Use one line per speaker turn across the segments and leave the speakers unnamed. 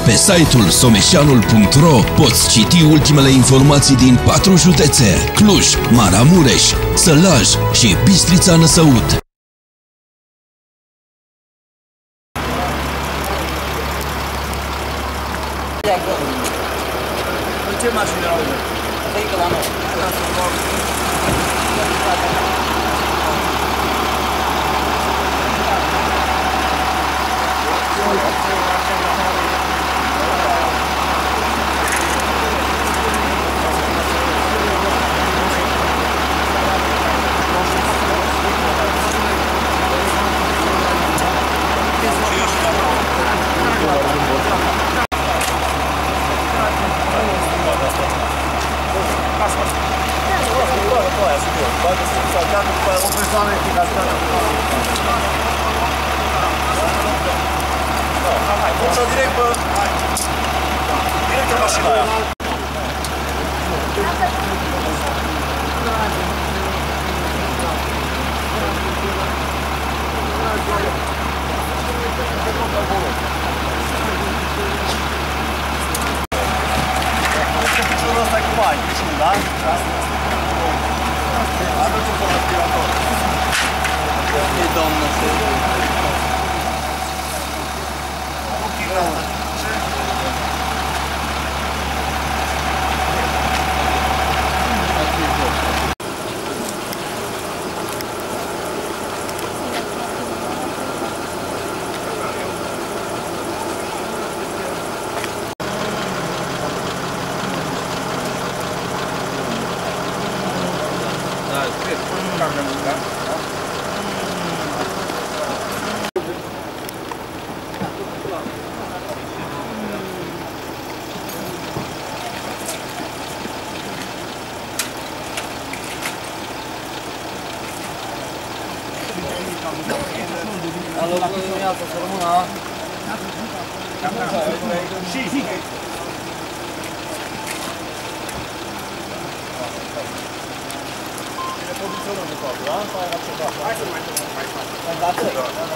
Pe site-ul someșanul.ro poți citi ultimele informații din 4 județe: Cluj, Maramureș, Sălaj și Bistrița Năsăud.
Ce mașină au? Asta e că la noi. Direct în mașina aia. Piciorul ăsta e cu bani, piciorul, da? Aduce-l pe aspirator. E doamnă, să alo, ia să rămână. Și. Hai să mai trecem mai față.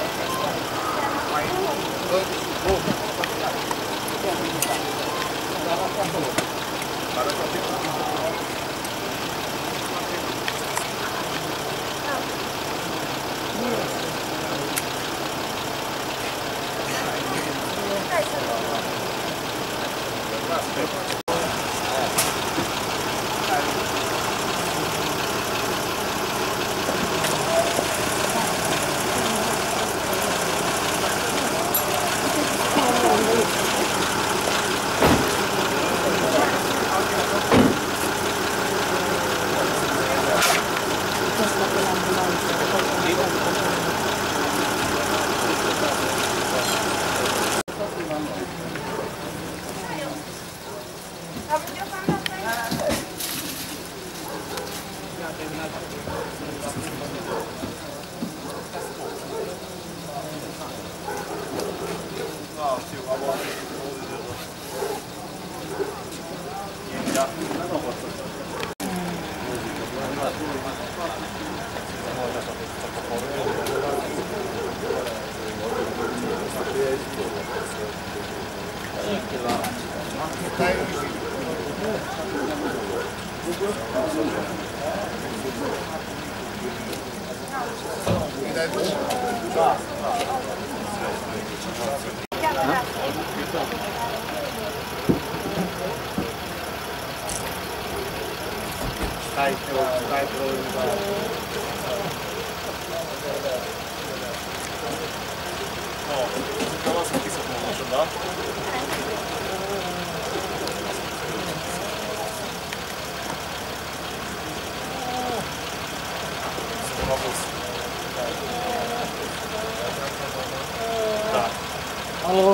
Alo.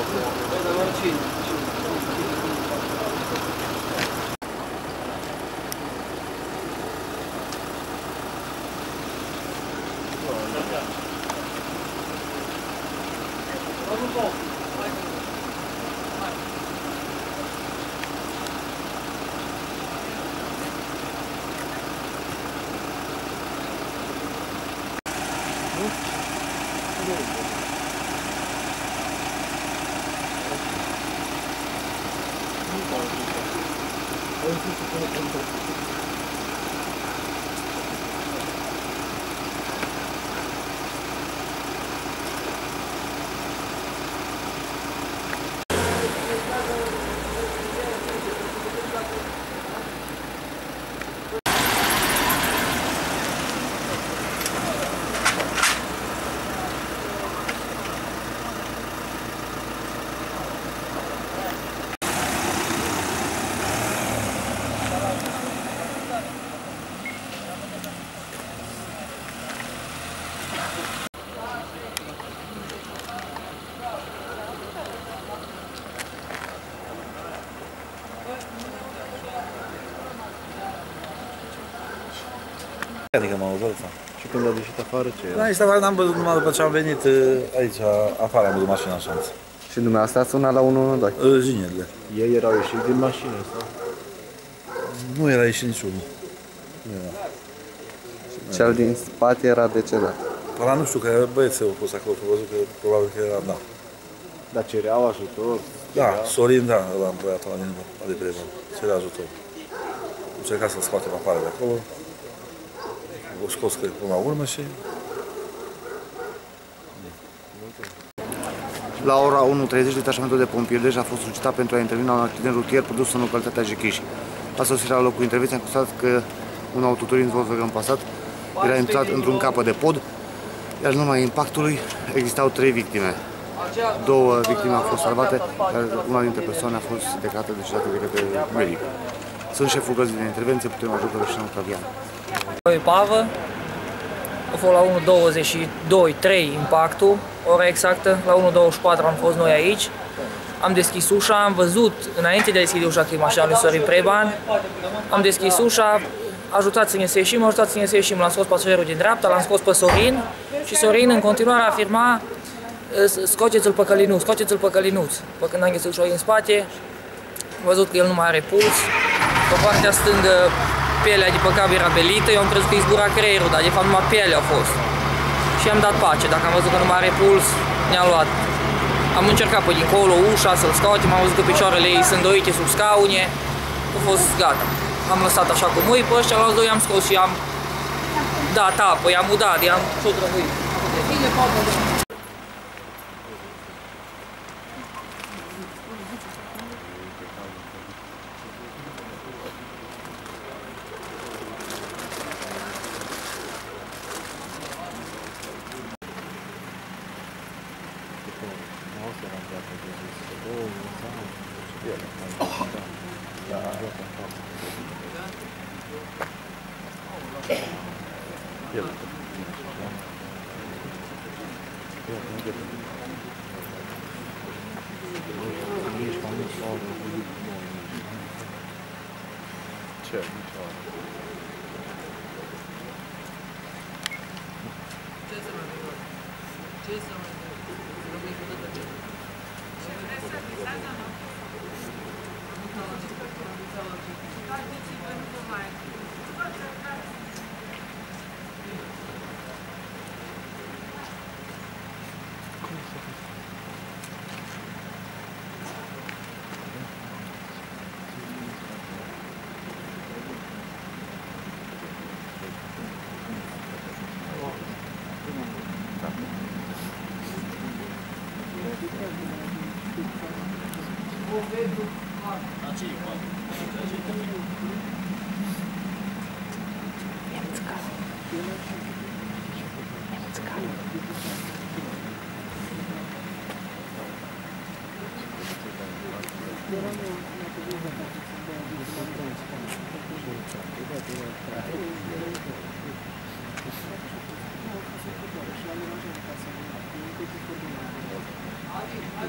Adică m-am auzit asta.
Și când a ieșit afară, ce era?
Da, niște afară, n-am văzut numai după ce am venit aici, afară, am văzut mașina în șanță.
Și dumneavoastră ați sunat la 112?
Jinerile.
Ei erau ieșit din mașină sau?
Nu era ieșit niciunul. Nu era.
Cel din spate era decedat.
Ăla nu știu, că băieții au pus acolo, că văzut că probabil că era, da.
Dar cereau ajutor?
Da, Sorin, da, ăla am băiatul ăla de prieten, cerea ajutor. Încerca să-l scoatem afară de acolo. O scos, cred, până la urmă și...
La ora 1:30, detașamentul de pompieri deja a fost solicitat pentru a interveni la un accident rutier produs în localitatea Jechiș. La sosirea la locul intervenției am constatat că un autoturism Volkswagen Passat era intrat într-un capăt de pod, iar în urma impactului existau 3 victime. 2 victime au fost salvate, iar una dintre persoane a fost declarată decedată de către medic. Sunt șeful găzii de intervenție, putem ajută și Octavian.
Epavă, a fost la 1:22-3 impactul, ora exactă, la 1:24 am fost noi aici. Am deschis ușa, am văzut, înainte de a deschide ușa, că e mașina lui Sorin Preban, am deschis ușa, ajutați-ne să ieșim, ajutați-ne să ieșim. L-am scos pasagerul din dreapta, l-am scos pe Sorin și Sorin în continuare afirma scoateți-l pe Călinuț, scoateți-l pe Călinuț. Păi când am găsit ușa în spate, am văzut că el nu mai are puls, pe partea stângă pielea de pe cap era belită, eu am crezut că îi zbura creierul, dar de fapt numai pielea a fost. Și am dat pace, dacă am văzut că nu mai are puls, ne-a luat. Am încercat pe dincolo ușa să-l scoatem, am văzut că picioarele ei sunt îndoite sub scaune, a fost gata. Am lăsat așa cu mâini, pe ăștia la 2 am scos și am dat apă, i-am udat, i-am șotrăvuit.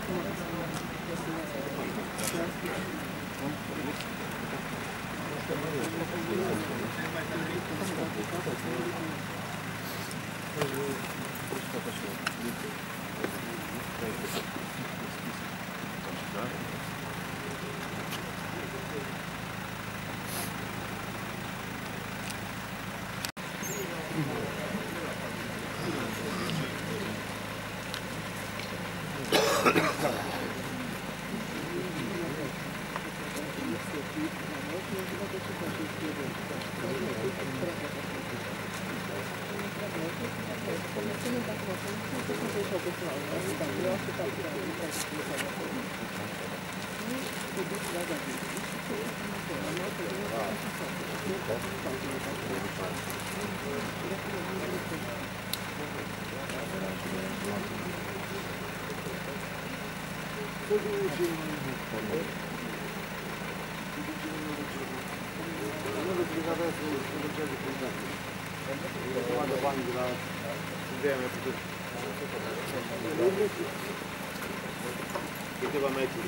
Câteva metri.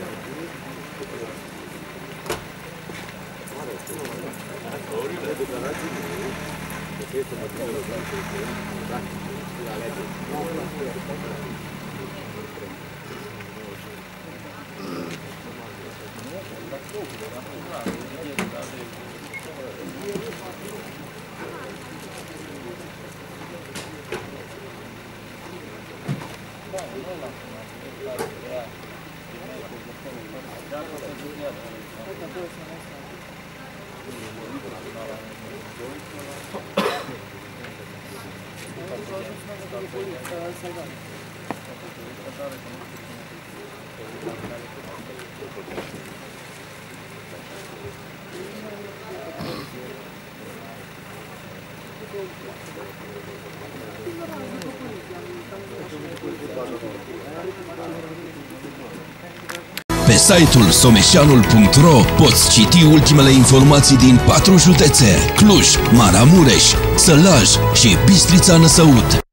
Pe site-ul someșanul.ro poți citi ultimele informații din 4 județe: Cluj, Maramureș, Sălaj și Bistrița Năsăud.